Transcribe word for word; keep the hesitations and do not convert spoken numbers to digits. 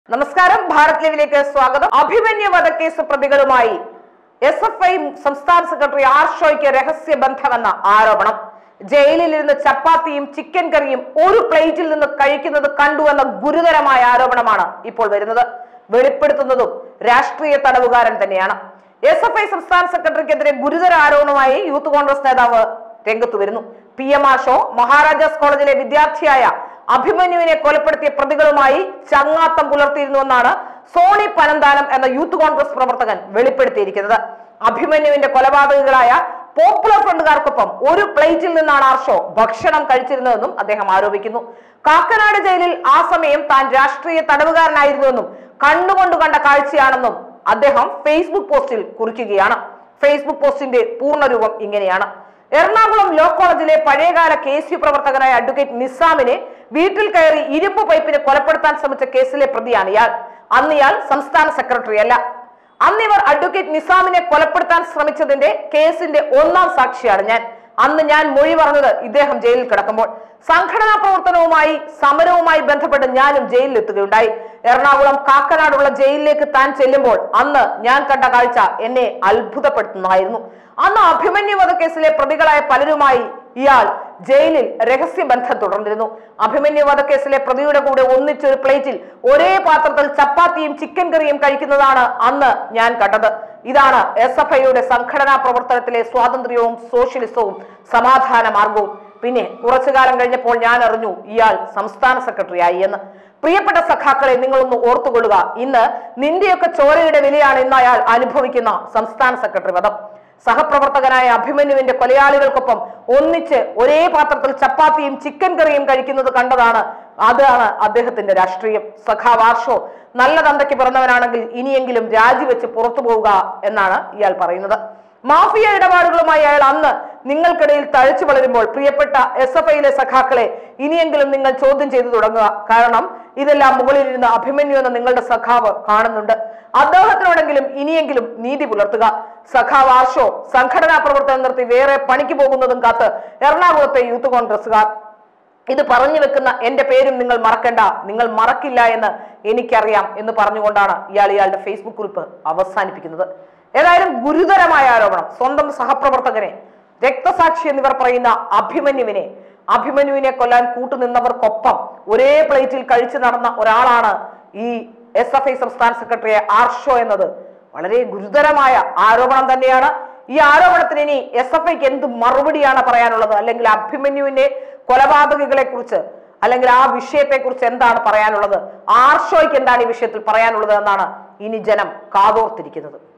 നമസ്കാരം, ഭാരത് ലൈവിലേക്ക് സ്വാഗതം. അഭിമന്യു വധക്കേസ് പ്രതികളുമായി എസ് എഫ് ഐ സംസ്ഥാന സെക്രട്ടറി ആർഷോയ്ക്ക് രഹസ്യ ബന്ധമെന്ന ആരോപണം. ജയിലിൽ ഇരുന്ന് ചപ്പാത്തിയും ചിക്കൻ കറിയും ഒരു പ്ലേറ്റിൽ നിന്ന് കഴിക്കുന്നത് കണ്ടുവെന്ന ഗുരുതരമായ ആരോപണമാണ് ഇപ്പോൾ വരുന്നത്. വെളിപ്പെടുത്തുന്നതും രാഷ്ട്രീയ തടവുകാരൻ തന്നെയാണ്. എസ് എഫ് ഐ സംസ്ഥാന സെക്രട്ടറിക്കെതിരെ ഗുരുതര ആരോപണവുമായി യൂത്ത് കോൺഗ്രസ് നേതാവ് രംഗത്ത് വരുന്നു. പി എം ആഷോ മഹാരാജാസ് കോളേജിലെ വിദ്യാർത്ഥിയായ അഭിമന്യുവിനെ കൊലപ്പെടുത്തിയ പ്രതികളുമായി ചങ്ങാത്തം പുലർത്തിയിരുന്നുവെന്നാണ് സോണി പനന്താനം എന്ന യൂത്ത് കോൺഗ്രസ് പ്രവർത്തകൻ വെളിപ്പെടുത്തിയിരിക്കുന്നത്. അഭിമന്യുവിന്റെ കൊലപാതകികളായ പോപ്പുലർ ഫ്രണ്ടുകാർക്കൊപ്പം ഒരു പ്ലേറ്റിൽ നിന്നാണ് ആർഷോ ഭക്ഷണം കഴിച്ചിരുന്നതെന്നും അദ്ദേഹം ആരോപിക്കുന്നു. കാക്കനാട് ജയിലിൽ ആ സമയം താൻ രാഷ്ട്രീയ തടവുകാരനായിരുന്നുവെന്നും കണ്ണുകൊണ്ട് കണ്ട കാഴ്ചയാണെന്നും അദ്ദേഹം ഫേസ്ബുക്ക് പോസ്റ്റിൽ കുറിക്കുകയാണ്. ഫേസ്ബുക്ക് പോസ്റ്റിന്റെ പൂർണ്ണരൂപം ഇങ്ങനെയാണ്: എറണാകുളം ലോ കോളേജിലെ പഴയകാല കെ എസ് യു പ്രവർത്തകനായ അഡ്വക്കേറ്റ് നിസാമിനെ വീട്ടിൽ കയറി ഇരുമ്പ് പൈപ്പിന് കൊലപ്പെടുത്താൻ ശ്രമിച്ച കേസിലെ പ്രതിയാണ് ഇയാൾ. അന്ന് ഇയാൾ സംസ്ഥാന സെക്രട്ടറി അല്ല. അന്നിവർ അഡ്വക്കേറ്റ് നിസാമിനെ കൊലപ്പെടുത്താൻ ശ്രമിച്ചതിന്റെ കേസിന്റെ ഒന്നാം സാക്ഷിയാണ് ഞാൻ. അന്ന് ഞാൻ മൊഴി പറഞ്ഞത് ഇദ്ദേഹം ജയിലിൽ കിടക്കുമ്പോൾ. സംഘടനാ പ്രവർത്തനവുമായി സമരവുമായി ബന്ധപ്പെട്ട് ഞാനും ജയിലിൽ എത്തുകയുണ്ടായി. എറണാകുളം കാക്കനാടുള്ള ജയിലിലേക്ക് താൻ ചെല്ലുമ്പോൾ അന്ന് ഞാൻ കണ്ട കാഴ്ച എന്നെ അത്ഭുതപ്പെടുത്തുന്നതായിരുന്നു. അന്ന് അഭിമന്യു വധക്കേസിലെ പ്രതികളായ പലരുമായി ഇയാൾ ജയിലിൽ രഹസ്യബന്ധം തുടർന്നിരുന്നു. അഭിമന്യു വധക്കേസിലെ പ്രതിയുടെ കൂടെ ഒന്നിച്ചൊരു പ്ലേറ്റിൽ ഒരേ പാത്രത്തിൽ ചപ്പാത്തിയും ചിക്കൻ കറിയും കഴിക്കുന്നതാണ് അന്ന് ഞാൻ കണ്ടത്. ഇതാണ് എസ് എഫ് ഐയുടെ സംഘടനാ പ്രവർത്തനത്തിലെ സ്വാതന്ത്ര്യവും സോഷ്യലിസവും സമാധാന മാർഗവും. പിന്നെ കുറച്ചു കാലം കഴിഞ്ഞപ്പോൾ ഞാൻ അറിഞ്ഞു ഇയാൾ സംസ്ഥാന സെക്രട്ടറി ആയി എന്ന്. പ്രിയപ്പെട്ട സഖാക്കളെ, നിങ്ങളൊന്ന് ഓർത്തുകൊള്ളുക, ഇന്ന് നിന്റെയൊക്കെ ചോരയുടെ വിലയാണ് ഇന്ന് അയാൾ അനുഭവിക്കുന്ന സംസ്ഥാന സെക്രട്ടറി പദം. സഹപ്രവർത്തകനായ അഭിമന്യുവിന്റെ കൊലയാളികൾക്കൊപ്പം ഒന്നിച്ച് ഒരേ പാത്രത്തിൽ ചപ്പാത്തിയും ചിക്കൻ കറിയും കഴിക്കുന്നത് കണ്ടതാണ്. അതാണ് അദ്ദേഹത്തിന്റെ രാഷ്ട്രീയം. സഖാവ് ആർഷോ നല്ല തന്തയ്ക്ക് പിറന്നവനാണെങ്കിൽ ഇനിയെങ്കിലും രാജിവെച്ച് പുറത്തു പോവുക എന്നാണ് ഇയാൾ പറയുന്നത്. മാഫിയ ഇടപാടുകളുമായി അയാൾ അന്ന് നിങ്ങൾക്കിടയിൽ തഴച്ചു വളരുമ്പോൾ പ്രിയപ്പെട്ട എസ് എഫ് ഐയിലെ സഖാക്കളെ, ഇനിയെങ്കിലും നിങ്ങൾ ചോദ്യം ചെയ്തു തുടങ്ങുക. കാരണം ഇതെല്ലാം മുകളിലിരുന്ന് അഭിമന്യു എന്ന നിങ്ങളുടെ സഖാവ് കാണുന്നുണ്ട്. അദ്ദേഹത്തിനോടെങ്കിലും ഇനിയെങ്കിലും നീതി പുലർത്തുക. സഖാവ് ആർഷോ സംഘടനാ പ്രവർത്തനം നിർത്തി വേറെ പണിക്ക് പോകുന്നതും കാത്ത് എറണാകുളത്തെ യൂത്ത് കോൺഗ്രസുകാർ. ഇത് പറഞ്ഞു വെക്കുന്ന എന്റെ പേരും നിങ്ങൾ മറക്കണ്ട, നിങ്ങൾ മറക്കില്ല എന്ന് എനിക്കറിയാം എന്ന് പറഞ്ഞുകൊണ്ടാണ് ഇയാൾ ഇയാളുടെ ഫേസ്ബുക്ക് കുറിപ്പ് അവസാനിപ്പിക്കുന്നത്. ഏതായാലും ഗുരുതരമായ ആരോപണം. സ്വന്തം സഹപ്രവർത്തകനെ, രക്തസാക്ഷി എന്നിവർ പറയുന്ന അഭിമന്യുവിനെ അഭിമന്യുവിനെ കൊല്ലാൻ കൂട്ടുനിന്നവർക്കൊപ്പം ഒരേ പ്ലേറ്റിൽ കഴിച്ചു നടന്ന ഒരാളാണ് ഈ എസ് എഫ് ഐ സംസ്ഥാന സെക്രട്ടറി ആർഷോ എന്നത് വളരെ ഗുരുതരമായ ആരോപണം തന്നെയാണ്. ഈ ആരോപണത്തിന് ഇനി എസ് എഫ് ഐക്ക് എന്ത് മറുപടിയാണ് പറയാനുള്ളത്, അല്ലെങ്കിൽ അഭിമന്യുവിന്റെ കൊലപാതകികളെ കുറിച്ച് അല്ലെങ്കിൽ ആ വിഷയത്തെ കുറിച്ച് എന്താണ് പറയാനുള്ളത്, ആർഷോയ്ക്ക് എന്താണ് ഈ വിഷയത്തിൽ പറയാനുള്ളത് എന്നാണ് ഇനി ജനം കാതോർത്തിരിക്കുന്നത്.